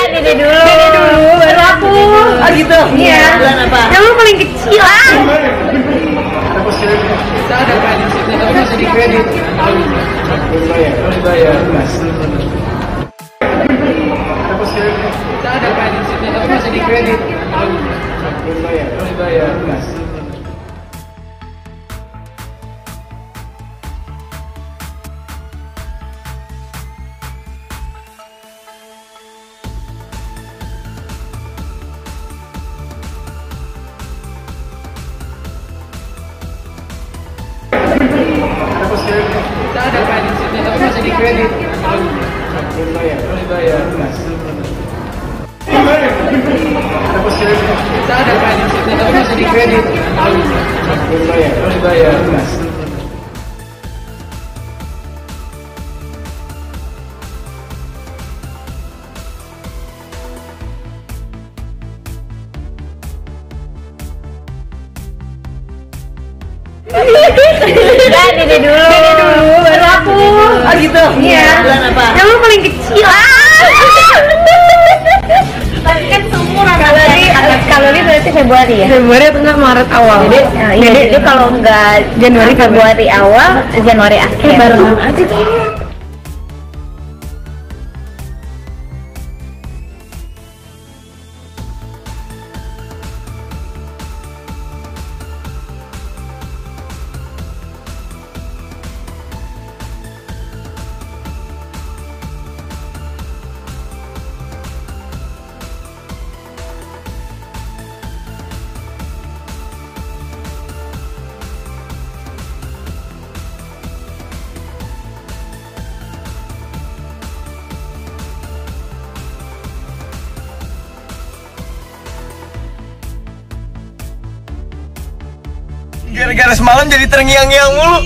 Dede dulu, baru aku. Oh gitu? Iya. Bulan apa? Yang lu paling kecil ah. Kita ada prinsipnya, tapi masih di kredit. Harus bayar. Kita ada prinsipnya, tapi masih di kredit. Harus bayar. Kita ada prinsipnya, tapi masih di kredit. Harus bayar. Kita ada prinsipnya, tapi masih di kredit. Harus bayar. Dede dulu, baru aku. Oh gitu? Iya. Bulan apa? Yang lu paling kecil ah. Tapi kan seumuran. Kalori berarti Februari ya? Februari atau enggak Maret awal. Jadi kalau enggak Januari Februari awal, Januari akhir. Baru aja tuh. Gara-gara semalam jadi terngiang-ngiang mulu.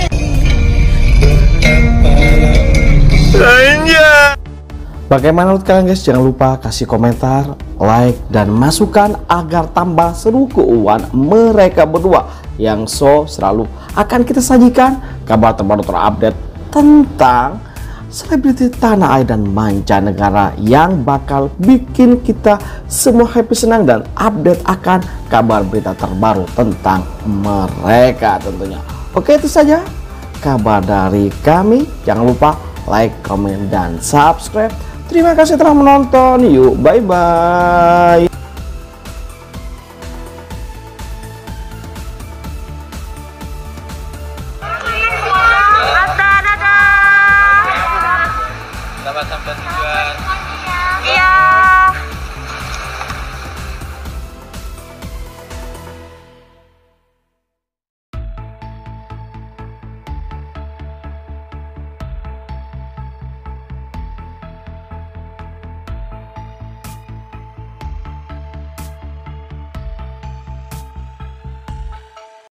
Anjay. Bagaimana menurut kalian guys? Jangan lupa kasih komentar, like, dan masukan agar tambah seru keuangan mereka berdua yang selalu akan kita sajikan kabar terbaru terupdate tentang selebriti tanah air dan mancanegara yang bakal bikin kita semua happy, senang, dan update akan kabar berita terbaru tentang mereka tentunya. Oke, itu saja kabar dari kami. Jangan lupa like, komen, dan subscribe. Terima kasih telah menonton. Yuk, bye-bye. Selamat sampai tujuan. Iya.